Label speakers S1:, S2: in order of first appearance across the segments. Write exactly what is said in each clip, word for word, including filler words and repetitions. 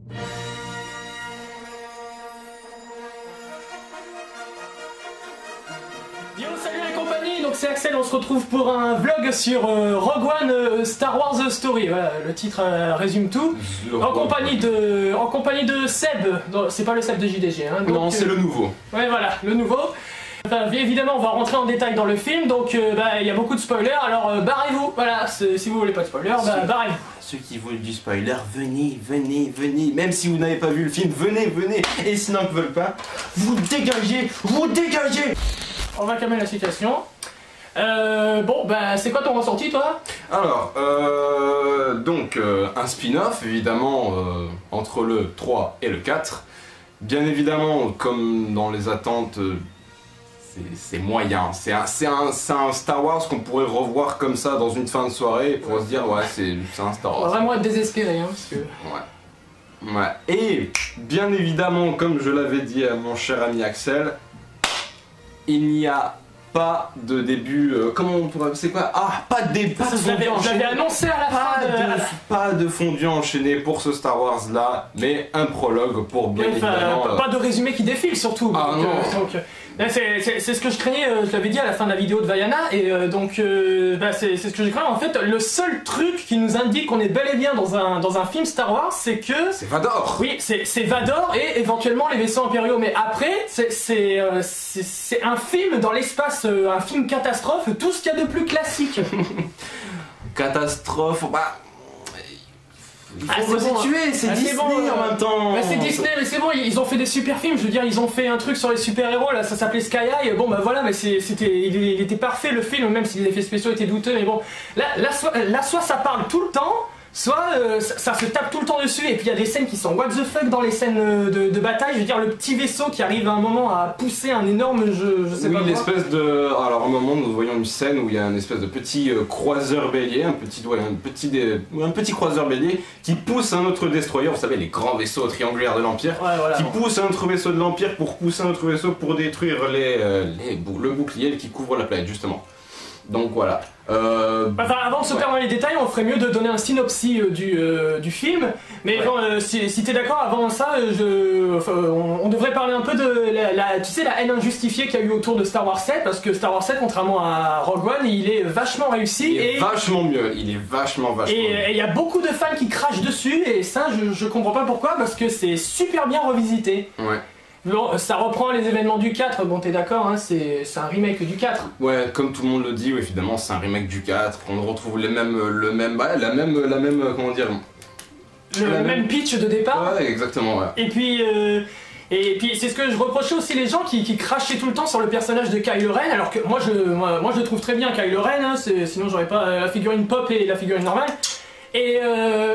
S1: Yo, salut les compagnies, donc c'est Axel, on se retrouve pour un vlog sur euh, Rogue One euh, Star Wars Story, voilà, le titre euh, résume tout. En compagnie de, en compagnie de Seb, c'est pas le Seb de J D G, hein, donc,
S2: non c'est euh, le nouveau.
S1: Ouais voilà, le nouveau. Enfin, évidemment on va rentrer en détail dans le film, donc euh, bah, il y a beaucoup de spoilers, alors euh, barrez-vous, voilà, si vous voulez pas de spoilers, bah, barrez-vous.
S2: Ceux qui veulent du spoiler, venez, venez, venez, même si vous n'avez pas vu le film, venez, venez, et sinon ils ne veulent pas, vous dégagez, vous dégagez.
S1: On va calmer la situation. Euh, bon, bah, c'est quoi ton ressenti, toi?
S2: Alors, euh, donc, euh, un spin-off, évidemment, euh, entre le trois et le quatre. Bien évidemment, comme dans les attentes, euh, c'est moyen. C'est un, un, un Star Wars qu'on pourrait revoir comme ça dans une fin de soirée pour ouais. se dire, ouais, c'est un Star Wars.
S1: On va vraiment être désespéré, hein, parce que...
S2: Ouais. Ouais. Et, bien évidemment, comme je l'avais dit à mon cher ami Axel, il n'y a pas de début, euh, comment on pourrait, c'est quoi? Ah, pas de début,
S1: j'avais annoncé à la
S2: pas
S1: fin de...
S2: de, pas de fondu enchaîné pour ce Star Wars là, mais un prologue pour bien
S1: ouais,
S2: évidemment...
S1: Euh, pas de résumé qui défile surtout,
S2: ah,
S1: donc,
S2: non.
S1: Euh, donc, c'est ce que je craignais, euh, je l'avais dit à la fin de la vidéo de Vaiana, et euh, donc euh, bah, c'est ce que j'ai craint. En fait, le seul truc qui nous indique qu'on est bel et bien dans un, dans un film Star Wars, c'est que...
S2: C'est Vador.
S1: Oui, c'est Vador et éventuellement les vaisseaux impériaux, mais après, c'est euh, un film dans l'espace, euh, un film catastrophe, tout ce qu'il y a de plus classique.
S2: Catastrophe, bah... Il faut
S1: ah,
S2: se
S1: bon,
S2: tuer, c'est ah, Disney bon, euh, en même temps.
S1: Bah, c'est Disney, mais c'est bon, ils ont fait des super films. Je veux dire, ils ont fait un truc sur les super-héros, là, ça s'appelait Sky High. Bon, bah voilà, mais c'était, il, il était parfait le film, même si les effets spéciaux étaient douteux. Mais bon, là, là, soit, là soit ça parle tout le temps, soit euh, ça, ça se tape tout le temps dessus. Et puis il y a des scènes qui sont what the fuck dans les scènes de, de bataille. Je veux dire, le petit vaisseau qui arrive à un moment à pousser un énorme, je, je sais
S2: oui,
S1: pas. Oui,
S2: l'espèce de. Alors, à un moment, nous voyons une scène où il y a un espèce de petit euh, croiseur bélier, un petit, ouais, un petit, des, un petit croiseur bélier qui pousse un autre destroyer. Vous savez, les grands vaisseaux triangulaires de l'Empire,
S1: ouais, voilà,
S2: qui
S1: bon.
S2: pousse un autre vaisseau de l'Empire pour pousser un autre vaisseau pour détruire les, euh, les bou le bouclier qui couvre la planète, justement. Donc voilà. Euh...
S1: Enfin, avant de se perdre dans les détails, on ferait mieux de donner un synopsis euh, du, euh, du film. Mais ouais. bon, euh, si, si t'es d'accord, avant ça, je, enfin, on, on devrait parler un peu de la, la, tu sais, la haine injustifiée qu'il y a eu autour de Star Wars sept, parce que Star Wars sept, contrairement à Rogue One, il est vachement réussi.
S2: Il est
S1: et
S2: vachement mieux, il est vachement vachement
S1: et,
S2: mieux.
S1: Et il y a beaucoup de fans qui crachent dessus, et ça, je, je comprends pas pourquoi, parce que c'est super bien revisité.
S2: Ouais.
S1: Bon, ça reprend les événements du quatre, bon t'es d'accord, hein, c'est un remake du quatre.
S2: Ouais, comme tout le monde le dit, oui, évidemment c'est un remake du quatre, on retrouve les mêmes, le même, bah, la même, la même, comment dire...
S1: Le même, même pitch de départ.
S2: Ouais, exactement, ouais.
S1: Et puis... Euh, Et puis c'est ce que je reprochais aussi les gens qui, qui crachaient tout le temps sur le personnage de Kylo Ren, alors que moi je, moi, moi, je trouve très bien Kylo Ren, hein, sinon j'aurais pas la figurine pop et la figurine normale. Et euh...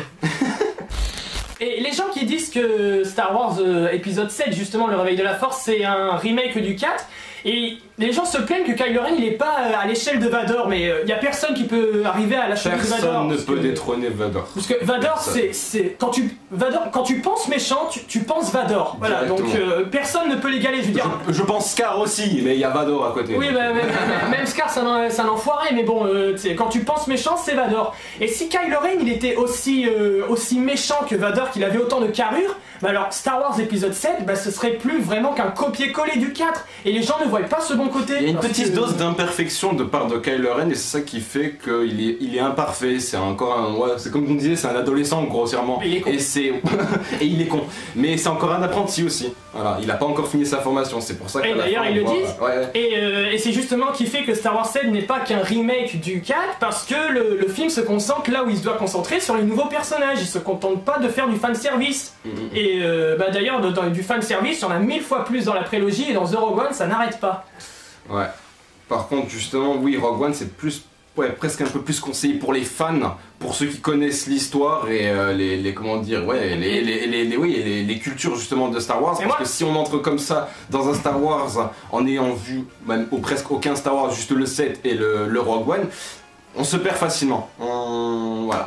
S1: Et les gens qui disent que Star Wars euh, épisode sept, justement le réveil de la force, c'est un remake du quatre, et les gens se plaignent que Kylo Ren il est pas euh, à l'échelle de Vador, mais il euh, y a personne qui peut arriver à la cheville de Vador.
S2: Personne ne peut
S1: que,
S2: détrôner Vador.
S1: Parce que Vador, c'est quand tu Vador, quand tu penses méchant, tu, tu penses Vador. Voilà, donc euh, personne ne peut l'égaler. Je veux dire.
S2: Je, je pense Scar aussi, mais il y a Vador à côté.
S1: Oui, bah, même, même Scar, c'est un, un enfoiré, mais bon, euh, quand tu penses méchant, c'est Vador. Et si Kylo Ren il était aussi euh, aussi méchant que Vador, qu'il avait autant de carrure, bah alors Star Wars épisode sept, bah ce serait plus vraiment qu'un copier-coller du quatre, et les gens ne voient pas ce bon côté.
S2: Il y a une petite que... dose d'imperfection de part de Kylo Ren, et c'est ça qui fait qu'il est, il est imparfait. C'est encore un, ouais, c'est comme on disait, c'est un adolescent grossièrement.
S1: Et il est con.
S2: Et c'est et il est con. Mais c'est encore un apprenti aussi. Voilà, il a pas encore fini sa formation, c'est pour ça que.
S1: Et d'ailleurs ils le
S2: voit...
S1: disent.
S2: Ouais.
S1: Et, euh, et c'est justement qui fait que Star Wars sept n'est pas qu'un remake du quatre, parce que le, le film se concentre là où il se doit concentrer, sur les nouveaux personnages. Il se contente pas de faire du fan service. Mm-hmm. Et euh, bah d'ailleurs dans du fan service, il y en a mille fois plus dans la prélogie, et dans The Rogue One ça n'arrête pas.
S2: Ouais. Par contre, justement, oui, Rogue One, c'est plus, ouais, presque un peu plus conseillé pour les fans, pour ceux qui connaissent l'histoire et euh, les, les, comment dire, ouais, les, les, les, les, oui, les, les cultures justement de Star Wars. Et parce moi... que si on entre comme ça dans un Star Wars en ayant vu même ou presque aucun Star Wars, juste le sept et le, le Rogue One, on se perd facilement. On... Voilà.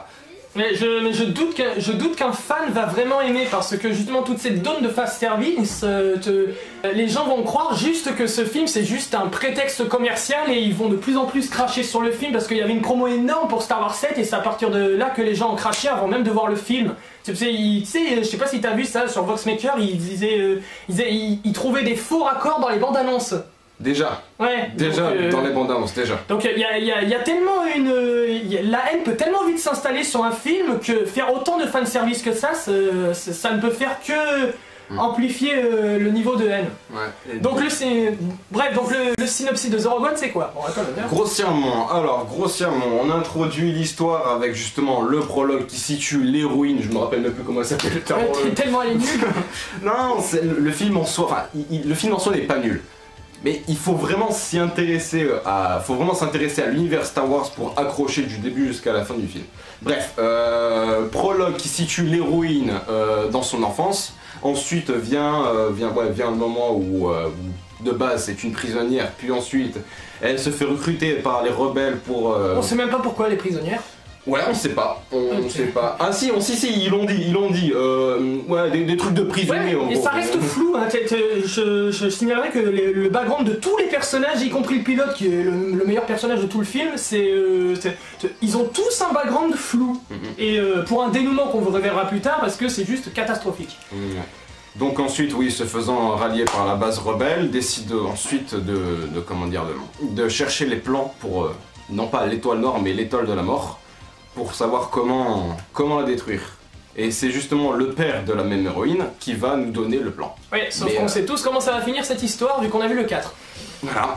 S1: Mais je, mais je doute qu'un je doute qu'un fan va vraiment aimer parce que justement toute cette donne de fast service, euh, te, euh, les gens vont croire juste que ce film c'est juste un prétexte commercial et ils vont de plus en plus cracher sur le film parce qu'il y avait une promo énorme pour Star Wars sept et c'est à partir de là que les gens ont craché avant même de voir le film. Tu sais, il, tu sais je sais pas si t'as vu ça sur Voxmaker, ils disaient, euh, ils, disaient ils, ils trouvaient des faux raccords dans les bandes annonces.
S2: Déjà,
S1: ouais,
S2: déjà
S1: donc, euh,
S2: dans les bandes annonces, déjà.
S1: Donc il y a, y, a, y a tellement une... Y a, la haine peut tellement vite s'installer sur un film que faire autant de fanservice que ça, ça, ça ne peut faire que mm. amplifier euh, le niveau de haine.
S2: Ouais,
S1: donc le, bref, donc le, le synopsis de The Rogue One c'est quoi? Bon, attends,
S2: grossièrement, alors grossièrement, on introduit l'histoire avec justement le prologue qui situe l'héroïne, je me rappelle même plus comment elle s'appelle.
S1: Ouais, tellement elle est nulle.
S2: Non, le, le film en soi, enfin, il, le film en soi n'est pas nul. Mais il faut vraiment s'y intéresser à, faut vraiment s'intéresser à l'univers Star Wars pour accrocher du début jusqu'à la fin du film. Bref, euh, prologue qui situe l'héroïne euh, dans son enfance. Ensuite vient, euh, vient, ouais, vient le moment où, euh, où de base c'est une prisonnière, puis ensuite elle se fait recruter par les rebelles pour. Euh...
S1: On sait même pas pourquoi elle est prisonnière.
S2: Ouais, on sait pas, on
S1: okay.
S2: sait pas. Ah si, on si si, ils l'ont dit, ils l'ont dit. Euh, ouais, des, des trucs de prisonniers.
S1: Ouais, et ça reste flou. Hein. Je, je signalerais que les, le background de tous les personnages, y compris le pilote, qui est le, le meilleur personnage de tout le film, c'est, euh, ils ont tous un background flou. Mm-hmm. Et euh, pour un dénouement qu'on vous reverra plus tard, parce que c'est juste catastrophique.
S2: Mm-hmm. Donc ensuite, oui, se faisant rallier par la base rebelle, décide ensuite de, de comment dire, de, de chercher les plans pour euh, non pas l'étoile noire, mais l'étoile de la mort. Pour savoir comment, comment la détruire. Et c'est justement le père de la même héroïne qui va nous donner le plan.
S1: Oui, sauf qu'on euh... sait tous comment ça va finir cette histoire vu qu'on a vu le quatre.
S2: Voilà.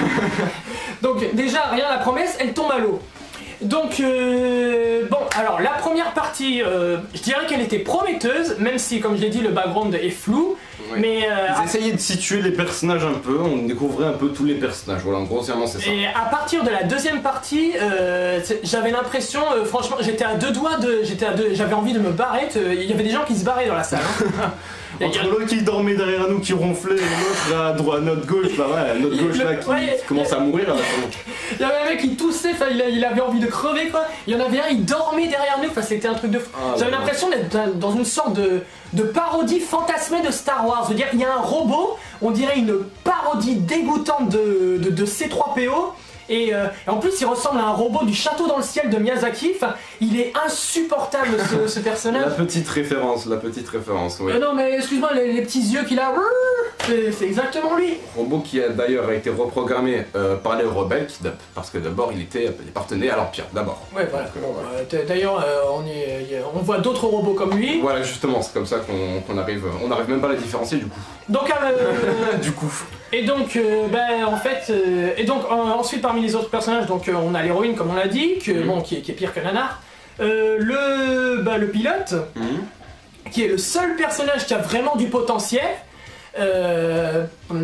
S1: Donc déjà, rien à la promesse, elle tombe à l'eau. Donc, euh, bon, alors la première partie, euh, je dirais qu'elle était prometteuse, même si, comme je l'ai dit, le background est flou. Oui. Mais euh,
S2: ils essayaient de situer les personnages un peu, on découvrait un peu tous les personnages, voilà, grossièrement c'est ça.
S1: Et à partir de la deuxième partie, euh, j'avais l'impression, euh, franchement, j'étais à deux doigts de, j'étais à deux, j'avais envie de me barrer, il y avait des gens qui se barraient dans la salle. Hein.
S2: Entre l'autre qui dormait derrière nous, qui ronflait, et l'autre à droite, notre gauche, là, ouais, notre gauche là, qui, ouais, qui commence à mourir. Là,
S1: il y avait un mec qui toussait, il, il avait envie de crever quoi. Il y en avait un, il dormait derrière nous, c'était un truc de fou. Ah, j'avais ouais. l'impression d'être dans une sorte de, de parodie fantasmée de Star Wars. Je veux dire, il y a un robot, on dirait une parodie dégoûtante de, de, de C trois P O. Et, euh, et en plus il ressemble à un robot du château dans le ciel de Miyazaki, enfin, il est insupportable ce, ce personnage.
S2: La petite référence, la petite référence, oui.
S1: Euh, non mais excuse-moi, les, les petits yeux qu'il a, c'est exactement lui.
S2: Robot qui a d'ailleurs été reprogrammé euh, par les rebelles, qui, parce que d'abord il était il appartenait à l'Empire, d'abord.
S1: Ouais voilà, bon, euh, d'ailleurs euh, on, on voit d'autres robots comme lui.
S2: Voilà justement, c'est comme ça qu'on qu'on arrive, on n'arrive même pas à les différencier du coup.
S1: Donc euh,
S2: du coup.
S1: Et donc, euh, ben en fait, euh, et donc euh, ensuite parmi les autres personnages, donc euh, on a l'héroïne comme on l'a dit, que, mmh. bon, qui, est, qui est pire que Nanar, euh, le, ben, le pilote, mmh. qui est le seul personnage qui a vraiment du potentiel. Euh,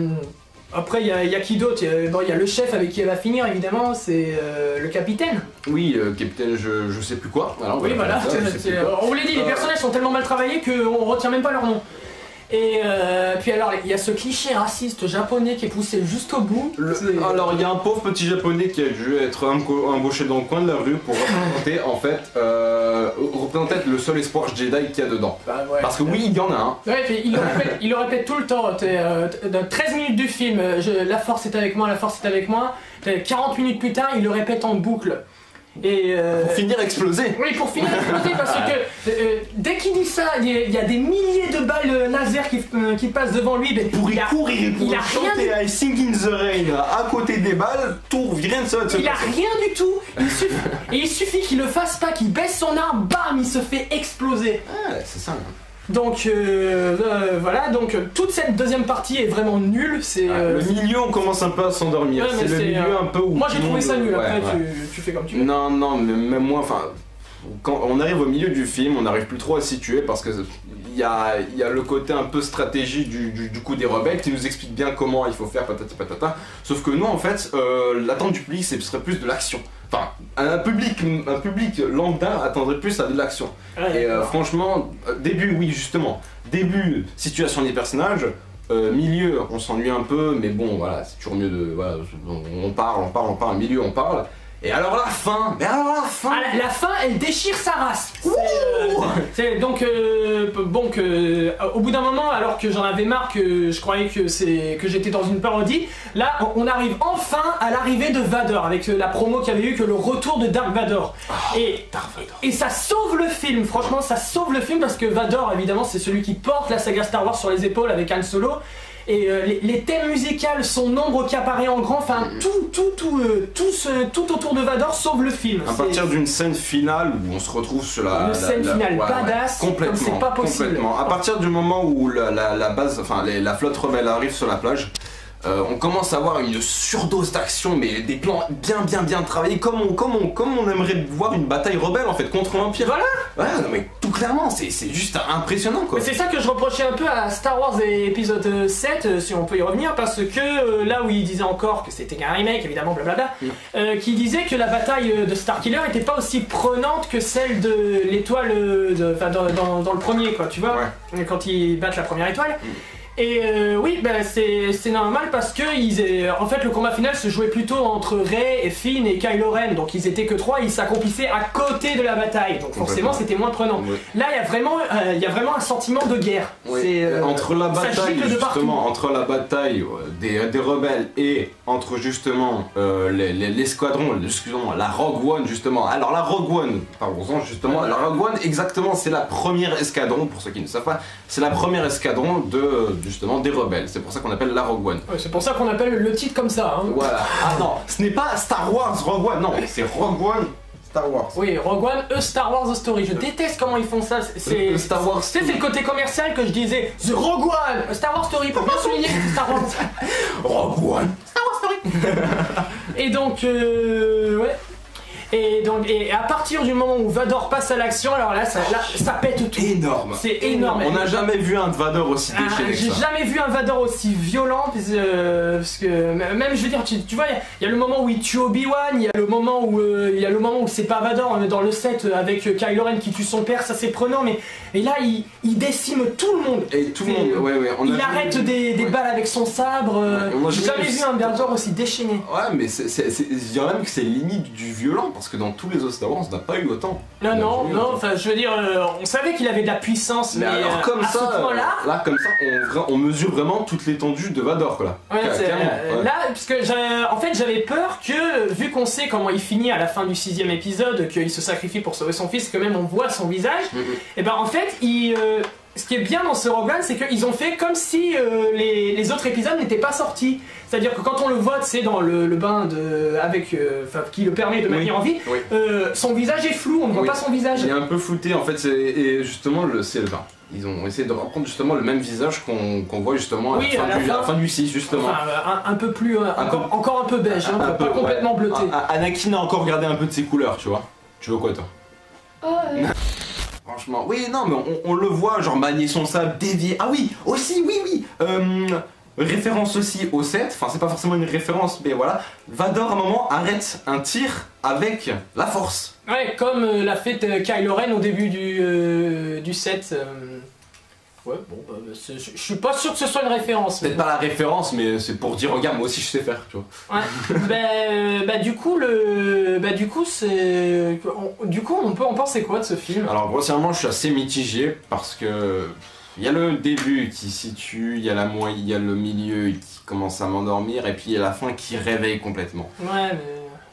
S1: après il y, y a qui d'autre? Il bon, y a le chef avec qui elle va finir évidemment, c'est euh, le capitaine.
S2: Oui, euh, capitaine, je, je sais plus quoi. Alors,
S1: oui voilà, ça, on vous l'a dit, les personnages sont tellement mal travaillés qu'on retient même pas leur nom. Et euh, puis alors, il y a ce cliché raciste japonais qui est poussé jusqu'au bout.
S2: Le, alors, il y a un pauvre petit japonais qui a dû être embauché dans le coin de la rue pour représenter, en fait, euh, représenter le seul espoir Jedi qu'il y a dedans. Bah ouais, parce que oui, il y en a un.
S1: Ouais, puis il le répète, il le répète tout le temps. Euh, dans treize minutes du film, je, la force est avec moi, la force est avec moi. quarante minutes plus tard, il le répète en boucle. Et euh...
S2: pour finir exploser.
S1: Oui, pour finir exploser parce que euh, dès qu'il dit ça, il y, y a des milliers de balles laser qui, euh, qui passent devant lui. Ben,
S2: pour
S1: il
S2: y
S1: a,
S2: courir, pour
S1: il a
S2: chanter
S1: rien
S2: I Sing in the Rain à côté des balles, tout rien de ça.
S1: Il a rien du tout. Il suffit, et il suffit qu'il le fasse pas, qu'il baisse son arme, bam, il se fait exploser.
S2: Ah, c'est ça.
S1: Donc euh, euh, voilà, donc toute cette deuxième partie est vraiment nulle. C'est
S2: ah, euh, le milieu, on commence un peu à s'endormir. Ouais, c'est le milieu euh, un peu où.
S1: Moi j'ai trouvé ça nul.
S2: Ouais,
S1: après
S2: ouais.
S1: Tu, tu fais comme tu veux.
S2: Non, non, mais même moi, enfin, quand on arrive au milieu du film, on n'arrive plus trop à se situer parce que il y a, y a le côté un peu stratégie du, du, du coup des rebelles qui nous explique bien comment il faut faire patati patata. Sauf que nous, en fait, euh, l'attente du public, ce serait plus de l'action. Enfin, un public, un public lambda attendrait plus à de l'action. Ouais, et euh, franchement, début, oui, justement, début, situation des personnages, euh, milieu, on s'ennuie un peu, mais bon, voilà, c'est toujours mieux de, voilà, on parle, on parle, on parle, milieu, on parle, Et alors la fin, mais alors la fin
S1: ah, la, la fin, elle déchire sa race. C'est euh, donc euh, bon que euh, au bout d'un moment, alors que j'en avais marre, que je croyais que c'est que j'étais dans une parodie, là on, on arrive enfin à l'arrivée de Vador avec euh, la promo qu'il y avait eu, que le retour de Dark Vador.
S2: Oh,
S1: et,
S2: Dark Vador.
S1: et ça sauve le film. Franchement, ça sauve le film parce que Vador, évidemment, c'est celui qui porte la saga Star Wars sur les épaules avec Han Solo. Et euh, les, les thèmes musicaux, son ombre qui apparaît en grand, enfin tout, tout, tout, euh, tout, ce, tout autour de Vador sauve le film.
S2: À partir d'une scène finale où on se retrouve sur la...
S1: Une
S2: la,
S1: scène
S2: la,
S1: finale
S2: ouais,
S1: badass,
S2: ouais, complètement,
S1: comme c'est pas possible.
S2: Complètement. À partir du moment où la, la, la base, enfin les, la flotte rebelle arrive sur la plage, Euh, on commence à avoir une surdose d'action, mais des plans bien bien bien travaillés, comme on, comme on, comme on aimerait voir une bataille rebelle en fait contre l'Empire.
S1: Voilà.
S2: Ouais, non mais tout clairement, c'est juste impressionnant quoi.
S1: Mais c'est ça que je reprochais un peu à Star Wars et épisode sept, euh, si on peut y revenir, parce que euh, là où il disait encore que c'était qu'un remake, évidemment, blablabla, mm. euh, qui disait que la bataille de Starkiller était pas aussi prenante que celle de l'étoile, enfin dans, dans, dans le premier quoi, tu vois, ouais. Quand ils battent la première étoile. Mm. Et euh, oui, bah, c'est normal parce que ils, euh, en fait le combat final se jouait plutôt entre Rey et Finn et Kylo Ren, donc ils étaient que trois, ils s'accomplissaient à côté de la bataille, donc forcément c'était moins prenant. Oui. Là il y a vraiment, euh, il y a vraiment un sentiment de guerre.
S2: Oui.
S1: Euh,
S2: entre la bataille justement, entre la bataille euh, des, des rebelles et entre justement euh, l'escadron, les, excusez-moi, la Rogue One justement. Alors la Rogue One, parlons-en justement, la Rogue One exactement, c'est la première escadron, pour ceux qui ne savent pas, c'est la première escadron de justement des rebelles, c'est pour ça qu'on appelle la Rogue One.
S1: Ouais, c'est pour ça qu'on appelle le titre comme ça. Hein.
S2: Voilà. Ah non, ce n'est pas Star Wars Rogue One, non, c'est Rogue One Star Wars.
S1: Oui, Rogue One, A Star Wars The Story. Je déteste comment ils font ça. C'est
S2: Star Wars.
S1: C'est le côté commercial que je disais. The Rogue One, A Star Wars Story, pour bien souligner Star Wars.
S2: Rogue One,
S1: Star Wars Story. Et donc, euh, ouais. Et donc, et à partir du moment où Vador passe à l'action, alors là ça, là, ça pète tout.
S2: Énorme.
S1: C'est énorme.
S2: On n'a jamais vu un Vador aussi déchaîné.
S1: Ah, J'ai jamais vu un Vador aussi violent, parce, euh, parce que même, je veux dire, tu, tu vois, il y, y a le moment où il tue Obi-Wan, il y a le moment où euh, il y a le moment où c'est pas Vador dans le set avec Kylo Ren qui tue son père, ça c'est prenant, mais et là il, il décime tout le monde.
S2: Et tout le monde, ouais, ouais. On
S1: il
S2: a
S1: arrête vu... des, des ouais. balles avec son sabre. Euh, ouais. J'ai jamais vu un Vador aussi déchaîné.
S2: Ouais, mais je dirais même que c'est limite du violent, parce que dans tous les autres Star Wars, on n'a pas eu autant.
S1: Non, non, non, enfin je veux dire, euh, on savait qu'il avait de la puissance, mais, mais alors,
S2: comme
S1: à
S2: ça,
S1: ce point-là...
S2: Là, comme ça, on, on mesure vraiment toute l'étendue de Vador, quoi.
S1: Ouais, euh, ouais. Là, parce que en fait, j'avais peur que, vu qu'on sait comment il finit à la fin du sixième épisode, qu'il se sacrifie pour sauver son fils, que même on voit son visage, mm-hmm. et ben en fait, il... Euh, ce qui est bien dans ce Rogue One, c'est qu'ils ont fait comme si euh, les, les autres épisodes n'étaient pas sortis. C'est-à-dire que quand on le voit, c'est dans le, le bain de, avec, euh, qui le permet de maintenir oui. en vie, oui. euh, son visage est flou, on ne voit oui. pas son visage.
S2: Il est un peu flouté en fait, et justement, c'est le enfin, ils ont essayé de reprendre justement le même visage qu'on qu'on voit justement à, oui, la, fin à, la, du, fin, à la fin du six justement.
S1: Enfin, un, un peu plus, un, un encore, peu, encore un peu beige, un, hein, un pas peu, complètement ouais. bleuté.
S2: Anakin a encore gardé un peu de ses couleurs, tu vois. Tu veux quoi toi?
S1: Oh, euh...
S2: Franchement, oui, non, mais on, on le voit, genre manier son sable, dévier. Ah oui, aussi, oui, oui. Euh, référence aussi au sept, enfin c'est pas forcément une référence, mais voilà. Vador à un moment arrête un tir avec la force.
S1: Ouais, comme euh, l'a fait euh, Kylo Ren au début du, euh, du sept. Euh... Ouais, bon, bah, je suis pas sûr que ce soit une référence.
S2: Peut-être pas la référence, mais c'est pour dire, regarde, moi aussi je sais faire, tu vois.
S1: Ouais, bah, euh, bah du coup, le... Bah du coup, c'est... Du coup, on peut en penser quoi de ce film?
S2: Alors, grossièrement, je suis assez mitigé, parce que... Il y a le début qui situe, il y a la moitié, il y a le milieu qui commence à m'endormir, et puis il y a la fin qui réveille complètement.
S1: Ouais, mais...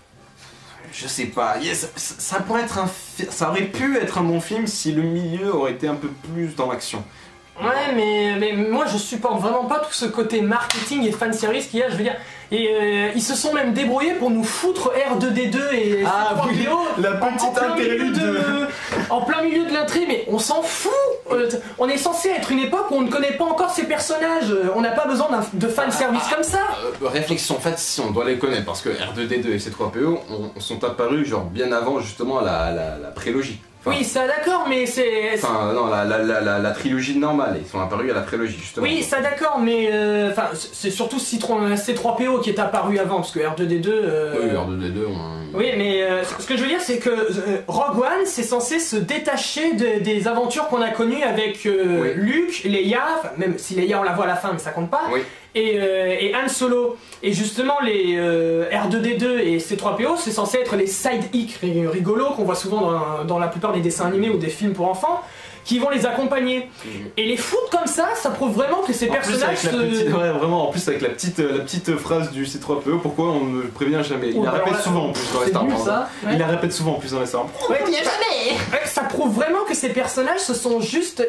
S2: Je sais pas, yes, ça, ça pourrait être un... Ça aurait pu être un bon film si le milieu aurait été un peu plus dans l'action.
S1: Ouais, mais, mais moi je supporte vraiment pas tout ce côté marketing et fanservice qu'il y a, je veux dire. Et euh, ils se sont même débrouillés pour nous foutre R deux D deux et
S2: ah, oui, vidéo la petite interlude
S1: de... en plein milieu de l'intrigue, mais on s'en fout. euh, On est censé être une époque où on ne connaît pas encore ces personnages. On n'a pas besoin de fanservice ah, comme ça.
S2: Euh, réflexion faite si on doit les connaître, parce que R deux D deux et C trois P O on, sont apparus genre bien avant justement la, la, la prélogie.
S1: Enfin, oui, ça d'accord, mais c'est...
S2: Enfin, non, la, la, la, la, la trilogie normale, ils sont apparus à la prélogie, justement.
S1: Oui, ça d'accord, mais... Enfin, euh, c'est surtout C trois P O qui est apparu avant, parce que R deux D deux... Euh...
S2: Oui, R deux D deux, on...
S1: Oui, mais euh, ce que je veux dire, c'est que euh, Rogue One, c'est censé se détacher de, des aventures qu'on a connues avec euh, oui. Luke, Leia, même si Leia, on la voit à la fin, mais ça compte pas.
S2: Oui.
S1: et, euh, et Han Solo. Et justement, les euh, R deux D deux et C trois P O, c'est censé être les side-hicks rigolos qu'on voit souvent dans, dans la plupart des dessins animés ou des films pour enfants, qui vont les accompagner. Mmh. Et les foutre comme ça, ça prouve vraiment que ces
S2: en
S1: personnages...
S2: Plus avec la petite, ouais, vraiment, en plus avec la petite, la petite phrase du C trois P O, pourquoi on ne prévient jamais. Il oh, la répète là, souvent en plus dans les Star Wars. Ça, ouais. Il la répète souvent en plus dans les Star Wars.
S1: Ouais, on jamais. Ouais, ça prouve vraiment que ces personnages, ce sont juste...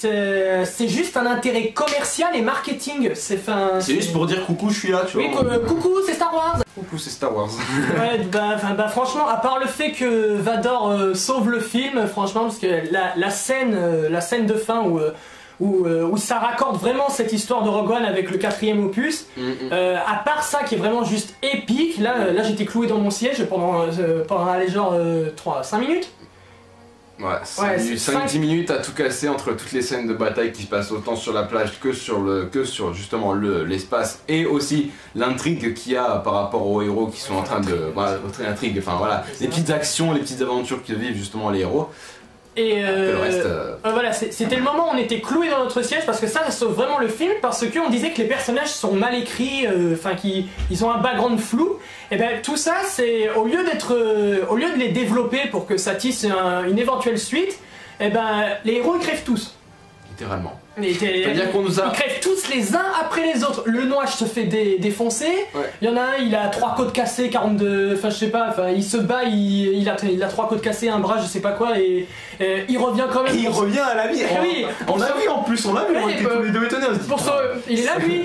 S1: C'est juste un intérêt commercial et marketing. C'est
S2: juste pour dire coucou, je suis là, tu vois.
S1: Oui, euh, coucou, c'est Star Wars.
S2: Coucou, c'est Star Wars.
S1: Ouais, bah, bah franchement, à part le fait que Vador euh, sauve le film, franchement, parce que la, la scène, euh, la scène de fin où, euh, où, euh, où ça raccorde vraiment cette histoire de Rogue One avec le quatrième opus, mm -hmm. euh, à part ça qui est vraiment juste épique, là, là j'étais cloué dans mon siège pendant, euh, pendant allez, genre euh, trois, cinq minutes.
S2: Ouais, cinq dix minutes à tout casser entre toutes les scènes de bataille qui se passent autant sur la plage que sur, le, que sur justement l'espace le, et aussi l'intrigue qu'il y a par rapport aux héros qui sont en train de... Voilà, l'intrigue, enfin voilà, les petites actions, les petites aventures que vivent justement les héros.
S1: Et euh, le reste, euh... Euh, voilà, c'était le moment où on était cloué dans notre siège parce que ça, ça sauve vraiment le film parce qu'on disait que les personnages sont mal écrits, enfin euh, qu'ils ils ont un background flou. Et ben tout ça, c'est au lieu d'être, euh, au lieu de les développer pour que ça tisse un, une éventuelle suite, et ben les héros ils crèvent tous.
S2: Littéralement.
S1: C'est-à-dire qu'on nous a... Ils crèvent tous les uns après les autres. Le Noach se fait dé défoncer. Ouais. Il y en a un, il a trois côtes cassées, quarante-deux... Enfin, je sais pas, enfin, il se bat, il, il, a, il a trois côtes cassées, un bras, je sais pas quoi, et, et il revient quand même.
S2: Et il revient à la vie. On, oui, on l'a vu en plus, on l'a vu, on était tous les deux étonnés.
S1: Pour ça, il est là, lui.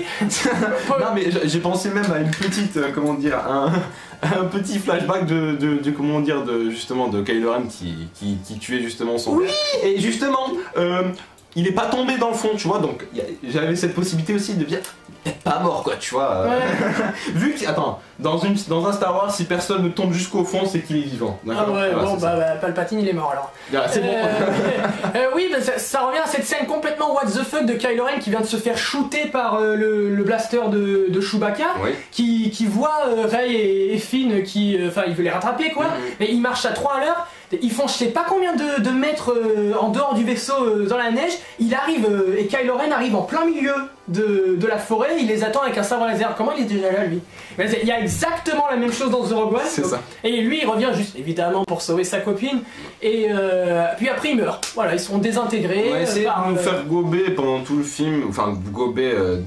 S2: Non, mais j'ai pensé même à une petite, euh, comment dire, un... un petit flashback de, de, de comment dire de justement de Kylo Ren qui, qui, qui tuait justement son
S1: oui
S2: père. Et justement euh, il est pas tombé dans le fond, tu vois, donc j'avais cette possibilité aussi de dire peut-être pas mort quoi, tu vois. Ouais. Vu que attends, dans une dans un Star Wars, si personne ne tombe jusqu'au fond, c'est qu'il est vivant.
S1: Ah ouais, voilà, bon bah, bah Palpatine il est mort alors.
S2: Ah, c'est
S1: euh,
S2: bon.
S1: euh, oui, bah, ça, ça revient à cette scène complètement what the fuck de Kylo Ren qui vient de se faire shooter par euh, le, le blaster de, de Chewbacca, oui. qui, qui voit euh, Rey et, et Finn qui, enfin euh, il veut les rattraper quoi, mm-hmm. et ils marchent à trois à l'heure. Ils font je sais pas combien de, de mètres euh, en dehors du vaisseau euh, dans la neige, il arrive euh, et Kylo Ren arrive en plein milieu de, de la forêt, il les attend avec un sabre laser. Comment il est déjà là lui? Il y a exactement la même chose dans The Rogue One.
S2: C'est ça.
S1: Et lui il revient juste évidemment pour sauver sa copine et euh, puis après il meurt. Voilà, ils sont désintégrés.
S2: On a essayé
S1: par,
S2: de nous
S1: euh...
S2: faire gober pendant tout le film, enfin gober... Euh...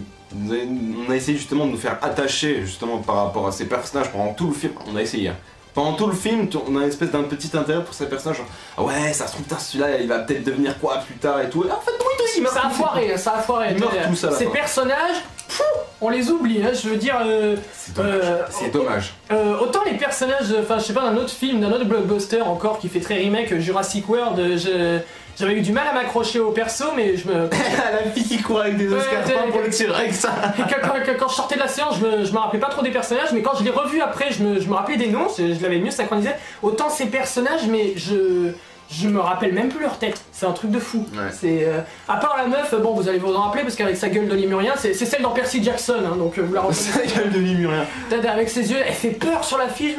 S2: On a essayé justement de nous faire attacher justement par rapport à ces personnages pendant tout le film, on a essayé. Pendant tout le film, on a une espèce d'un petit intérêt pour ces personnages, genre ah ouais, ça se trouve, celui-là il va peut-être devenir quoi plus tard et tout. Et en fait, oui, tout, il meurt.
S1: Ça a foiré, ça a foiré.
S2: Il meurt tout ça.
S1: Ces personnages, pfff, on les oublie, hein, je veux dire. Euh,
S2: c'est dommage. Euh, c'est dommage.
S1: Euh, autant les personnages, enfin, je sais pas, d'un autre film, d'un autre blockbuster encore qui fait très remake, Jurassic World, je. J'avais eu du mal à m'accrocher au perso, mais je me...
S2: La fille qui court avec des Oscars ouais, pour le T-Rex.
S1: Quand, quand, quand je sortais de la séance, je me, je me rappelais pas trop des personnages, mais quand je l'ai revu après, je me, je me rappelais des noms, je, je l'avais mieux synchronisé. Autant ces personnages, mais je... Je me rappelle même plus leur tête, c'est un truc de fou. Ouais. C'est euh, à part la meuf, bon vous allez vous en rappeler parce qu'avec sa gueule de Limurien, c'est celle dans Percy Jackson, hein, donc vous la reconnaissez.
S2: Sa gueule de Limurien.
S1: Avec ses yeux, elle fait peur sur la fiche.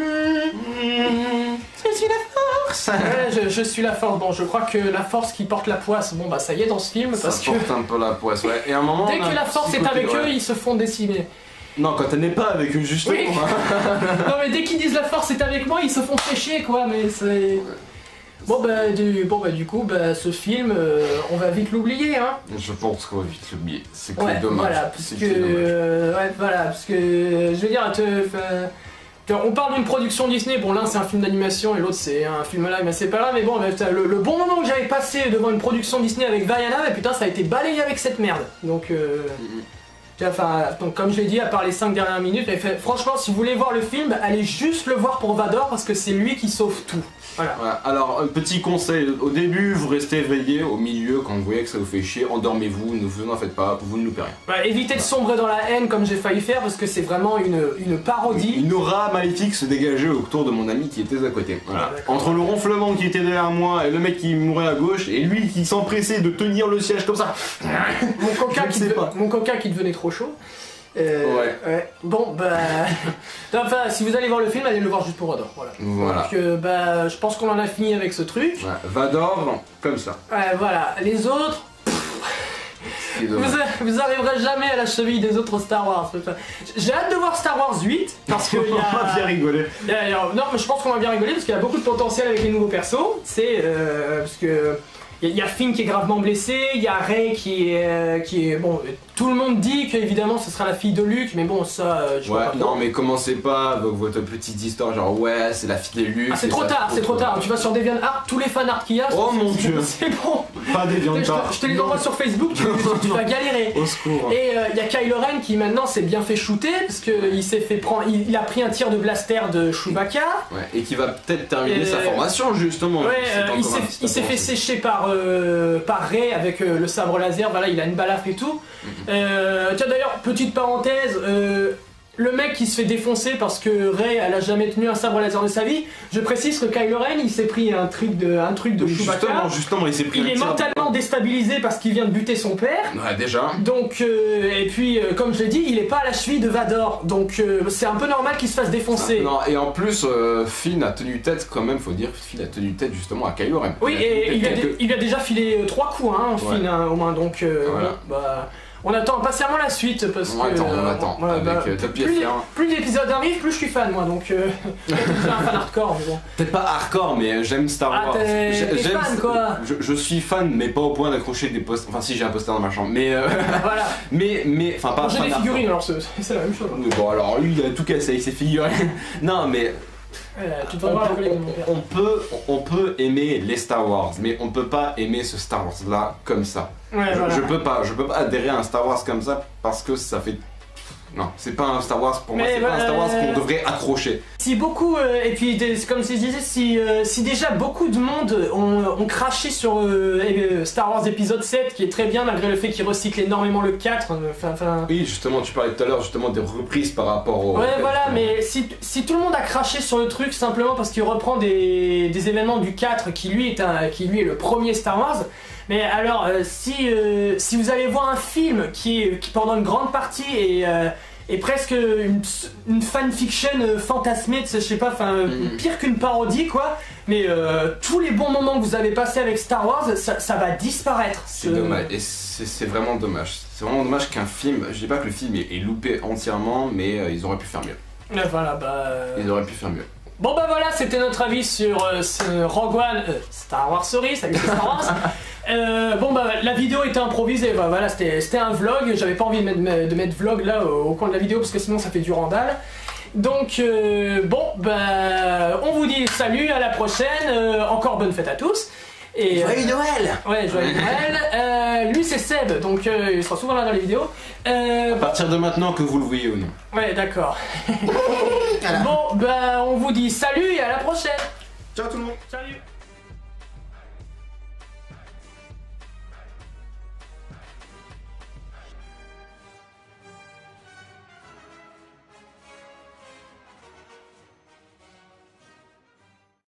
S1: Mmh, je suis la force. Ouais, je, je suis la force. Bon, je crois que la force qui porte la poisse, bon bah ça y est dans ce film parce
S2: ça
S1: que.
S2: porte un peu la poisse, ouais. Et à un moment.
S1: Dès que la force est avec eux, ils se font décimer.
S2: Non, quand elle n'est pas avec eux, justement.
S1: Oui. Non mais dès qu'ils disent la force est avec moi, ils se font sécher quoi, mais c'est. Bon bah, du, bon bah du coup bah ce film euh, on va vite l'oublier hein.
S2: Je pense qu'on va vite l'oublier, c'est
S1: ouais,
S2: dommage.
S1: Voilà, parce que, euh, ouais, voilà, parce que je veux dire, te, te, on parle d'une production Disney, bon l'un c'est un film d'animation et l'autre c'est un film live, mais c'est pas grave, mais bon le, le bon moment que j'avais passé devant une production Disney avec Vaiana, mais putain ça a été balayé avec cette merde, donc... Euh, mm-hmm. Enfin, donc comme je l'ai dit, à part les cinq dernières minutes, fait, franchement, si vous voulez voir le film, allez juste le voir pour Vador parce que c'est lui qui sauve tout. Voilà.
S2: Voilà. Alors, un petit conseil, au début, vous restez éveillé, au milieu, quand vous voyez que ça vous fait chier, endormez-vous, ne vous en faites pas, vous ne loupez rien.
S1: Voilà, évitez de sombrer dans la haine comme j'ai failli faire parce que c'est vraiment une, une parodie.
S2: Une aura maléfique se dégageait autour de mon ami qui était à côté. Voilà. Ah, entre le ronflement qui était derrière moi et le mec qui mourait à gauche et lui qui s'empressait de tenir le siège comme ça.
S1: Mon coca, qui, de... mon coca qui devenait trop chaud. Euh, ouais. ouais. Bon bah, enfin si vous allez voir le film, allez le voir juste pour Vador. Voilà.
S2: Voilà.
S1: Donc euh, bah, je pense qu'on en a fini avec ce truc.
S2: Ouais. Vador, comme ça.
S1: Ouais, voilà. Les autres. vous, vous arriverez jamais à la cheville des autres Star Wars. J'ai hâte de voir Star Wars huit parce que.
S2: On va bien rigoler.
S1: Y a, y a, non, mais je pense qu'on va bien rigoler parce qu'il y a beaucoup de potentiel avec les nouveaux persos. C'est euh, parce que. Il y a Finn qui est gravement blessé, il y a Rey qui est, euh, qui est... Bon, tout le monde dit qu'évidemment ce sera la fille de Luke, mais bon, ça, euh, je
S2: ouais,
S1: vois pas.
S2: Non, mais commencez pas avec votre petite histoire, genre ouais, c'est la fille de Luke.
S1: Ah, c'est trop tard, c'est trop tard. Tu vas sur DeviantArt, tous les fanarts qu'il y a.
S2: Oh mon dieu.
S1: C'est bon.
S2: Pas DeviantArt.
S1: Je te les envoie sur Facebook, tu, tu vas galérer.
S2: Au secours.
S1: Et il euh, y a Kylo Ren qui maintenant s'est bien fait shooter, parce qu'il s'est fait prendre... Il, il a pris un tir de blaster de Chewbacca.
S2: Ouais, et qui va peut-être terminer
S1: et...
S2: sa formation, justement.
S1: Ouais, euh, il s'est fait sécher par... Euh, par Rey avec euh, le sabre laser, voilà, il a une balafre et tout. Mm-hmm. euh, tiens d'ailleurs, petite parenthèse, euh, le mec qui se fait défoncer parce que Rey elle a jamais tenu un sabre laser de sa vie, je précise que Kylo Ren il s'est pris un truc de, un truc de Chewbacca.
S2: Justement, justement, il s'est pris
S1: il
S2: un
S1: est mentalement de... déstabilisé parce qu'il vient de buter son père.
S2: Ouais, déjà.
S1: Donc, euh, et puis, euh, comme je l'ai dit, il est pas à la cheville de Vador, donc euh, c'est un peu normal qu'il se fasse défoncer.
S2: Non, et en plus, euh, Finn a tenu tête quand même, faut dire, Finn a tenu tête justement à Kylo Ren.
S1: Oui,
S2: il
S1: et il,
S2: quelques...
S1: a il a déjà filé euh, trois coups, hein, Finn, ouais. hein, au moins, donc euh,
S2: voilà.
S1: bon, bah... On attend impatiemment la suite parce
S2: on
S1: que...
S2: Attend, on
S1: euh,
S2: attend,
S1: ouais,
S2: avec
S1: bah,
S2: euh, Top
S1: plus, plus d'épisodes arrivent, plus je suis fan moi, donc euh, je suis un fan hardcore, mais bon.
S2: Peut-être pas hardcore, mais j'aime Star
S1: ah,
S2: Wars.
S1: T'es fan quoi.
S2: Je, je suis fan, mais pas au point d'accrocher des posters. Enfin, si j'ai un poster dans ma chambre, mais... Euh...
S1: voilà.
S2: Mais, mais, enfin pas...
S1: J'ai des figurines, alors c'est la même chose.
S2: Hein. Bon, alors lui, il a tout cassé avec ses figurines. Non, mais...
S1: Ouais, tu
S2: on, peut, on, on, peut, on peut aimer les Star Wars, mais on peut pas aimer ce Star Wars là comme ça.
S1: Ouais,
S2: je,
S1: voilà.
S2: je peux pas, je peux pas adhérer à un Star Wars comme ça parce que ça fait. Non, c'est pas un Star Wars pour moi, c'est bah, pas un Star Wars qu'on devrait accrocher.
S1: Si beaucoup, euh, et puis comme je disais, si, euh, si déjà beaucoup de monde ont, ont craché sur euh, Star Wars épisode sept, qui est très bien malgré le fait qu'il recycle énormément le quatre, enfin... Euh,
S2: oui, justement, tu parlais tout à l'heure justement des reprises par rapport au...
S1: Ouais, voilà, mais si, si tout le monde a craché sur le truc simplement parce qu'il reprend des, des événements du quatre, qui lui est, un, qui lui est le premier Star Wars, mais alors, euh, si, euh, si vous allez voir un film qui, qui pendant une grande partie est, euh, est presque une, une fanfiction euh, fantasmée, je sais pas, enfin mm. pire qu'une parodie quoi, mais euh, tous les bons moments que vous avez passés avec Star Wars, ça, ça va disparaître.
S2: C'est dommage, et c'est vraiment dommage. C'est vraiment dommage qu'un film, je dis pas que le film est, est loupé entièrement, mais euh, ils auraient pu faire mieux.
S1: Et voilà, bah... Euh...
S2: Ils auraient pu faire mieux.
S1: Bon bah voilà, c'était notre avis sur euh, ce Rogue One, euh, Star Wars Story, ça Star Wars. euh, bon bah la vidéo était improvisée, bah, voilà, c'était un vlog, j'avais pas envie de mettre, de mettre vlog là au, au coin de la vidéo parce que sinon ça fait du randal. Donc euh, bon bah on vous dit salut, à la prochaine, euh, encore bonne fête à tous. Et,
S2: joyeux euh, Noël.
S1: Ouais, joyeux Noël. Euh, lui c'est Seb, donc euh, il sera souvent là dans les vidéos. Euh,
S2: à partir de maintenant que vous le voyez ou non.
S1: Ouais, d'accord. Bon, bah on vous dit salut et à la prochaine.
S2: Ciao tout le monde.
S1: Salut.